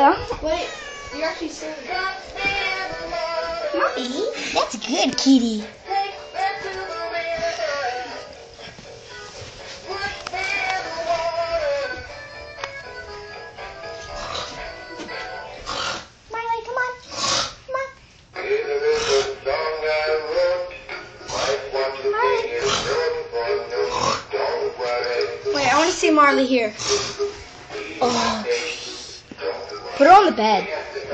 Wait, you're actually saying that. Mommy, that's good, kitty. Marley, come on. Come on. Wait, I want to see Marley here. Oh. Put her on the bed.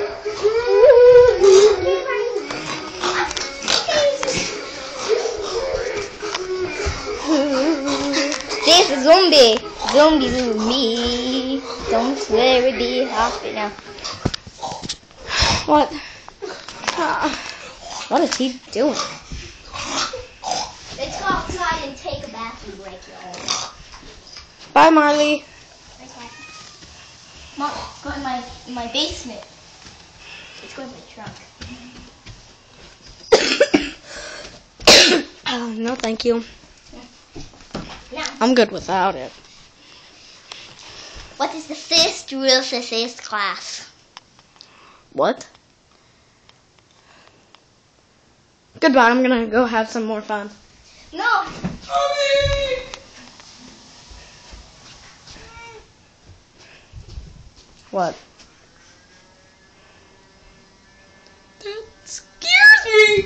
This is zombie. Zombies with me. Don't swear it'd be happy now. What? What is he doing? Let's go outside and take a bathroom break, y'all. Bye, Marley. Mom, go in my basement. Let's go in my trunk. No, thank you. Now, I'm good without it. what is the first rule for first class? What? Goodbye, I'm gonna go have some more fun. No. What? That scares me!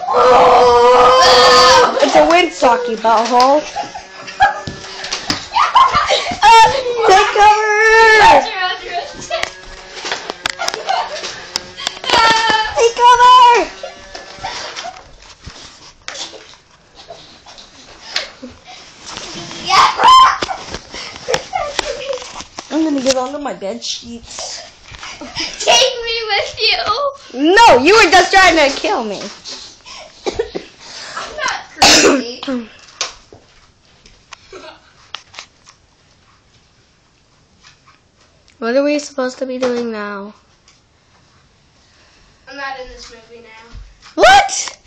It's a windsock, you butthole. Take cover! Take cover! I'm gonna get under my bed sheets. Take me with you. No, you were just trying to kill me. I'm not crazy. What are we supposed to be doing now? I'm not in this movie now. What?